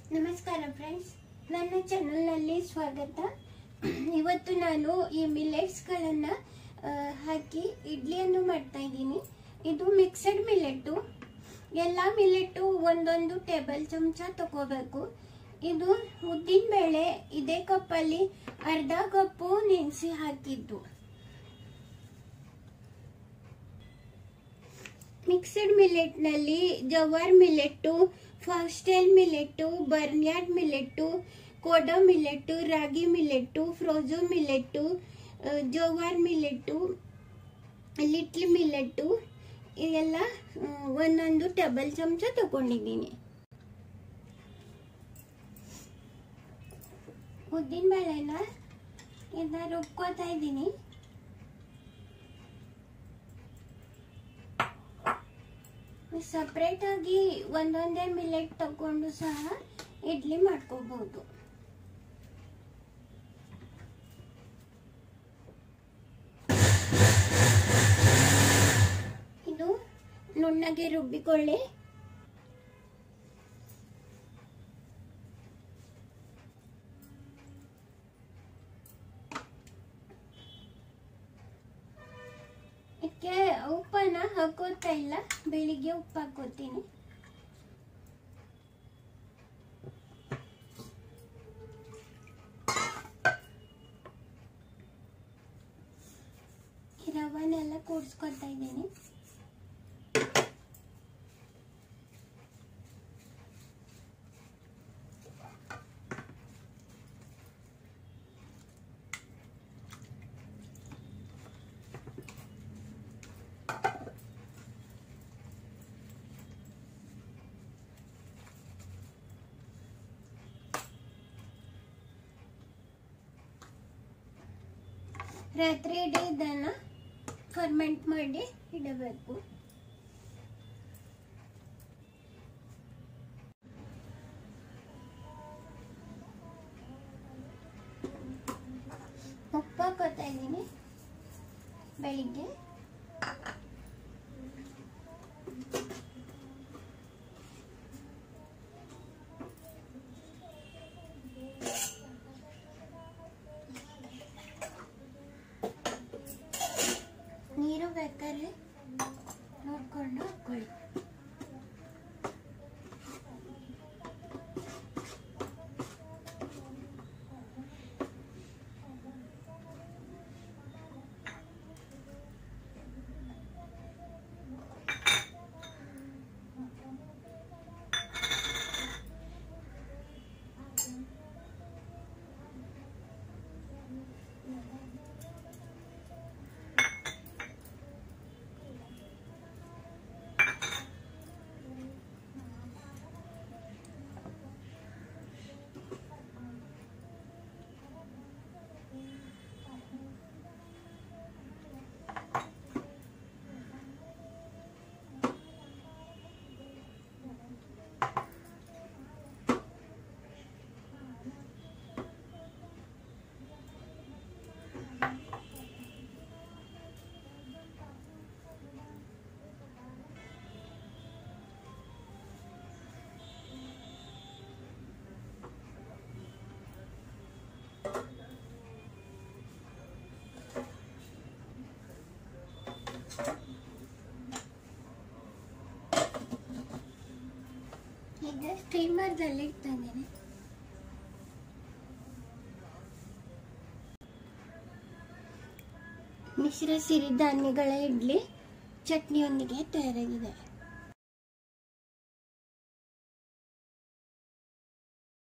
ನಮಸ್ಕಾರ ಫ್ರೆಂಡ್ಸ್, ನನ್ನ ಚಾನೆಲ್ನಲ್ಲಿ ಸ್ವಾಗತ. ಇವತ್ತು ನಾನು ಈ ಮಿಲೆಟ್ಸ್ಗಳನ್ನು ಹಾಕಿ ಇಡ್ಲಿಯನ್ನು ಮಾಡ್ತಾ ಇದ್ದೀನಿ. ಇದು ಮಿಕ್ಸಡ್ ಮಿಲೆಟ್ಟು. ಎಲ್ಲ ಮಿಲೆಟ್ಟು ಒಂದೊಂದು ಟೇಬಲ್ ಚಮಚ ತಗೋಬೇಕು. ಇದು ಉದ್ದಿನ ಬೇಳೆ ಇದೇ ಕಪ್ಪಲ್ಲಿ ಅರ್ಧ ಕಪ್ಪು ನೆನೆಸಿ ಹಾಕಿದ್ದು. ಮಿಕ್ಸಡ್ ಮಿಲೆಟ್ನಲ್ಲಿ jowar millet, foxtail millet, barnyard millet, kodo millet, ragi millet, proso millet, jowar millet, little millet ಇದೆಲ್ಲ ಒಂದೊಂದು ಟೇಬಲ್ ಚಮಚ ತಗೊಂಡಿದ್ದೀನಿ. ಉದ್ದಿನ ಬೇಳೆನ ಇದನ್ನ ರುಬ್ಕೋತಾ ಇದ್ದೀನಿ. ಸಪ್ರೇಟ್ ಆಗಿ ಒಂದೊಂದೇ ಮಿಲೆಟ್ ತಗೊಂಡು ಸಹ ಇಡ್ಲಿ ಮಾಡ್ಕೋಬಹುದು. ಇದು ನುಣ್ಣಗೆ ರುಬ್ಬಿಕೊಳ್ಳಿ. ಇದಕ್ಕೆ ಉಪ್ಪನ್ನ ಹಾಕೋತಾ ಇಲ್ಲ, ಬೆಳಿಗ್ಗೆ ಉಪ್ಪು ಹಾಕೋತೀನಿ. ರವನೆಲ್ಲ ಕೂಡಿಸ್ಕೊತಾ ಇದ್ದೀನಿ. ರಾತ್ರಿ ಇಡೀ ಇದನ್ನ ಫರ್ಮೆಂಟ್ ಮಾಡಿ ಇಡಬೇಕು. ಉಪ್ಪು ಹಾಕೋತಾ ಇದ್ದೀನಿ. ಬೆಳಿಗ್ಗೆ ನೀರು ಬೇಕಾದ್ರೆ ನೋಡ್ಕೊಂಡು ಹಾಕೊಳ್ಳಿ. ಈಗ ಸ್ಟೀಮರ್ದಲ್ಲಿ ಇಡ್ತಾ ಇದ್ದೀನಿ. ಮಿಶ್ರ ಸಿರಿಧಾನ್ಯಗಳ ಇಡ್ಲಿ ಚಟ್ನಿಯೊಂದಿಗೆ ತಯಾರಾಗಿದೆ.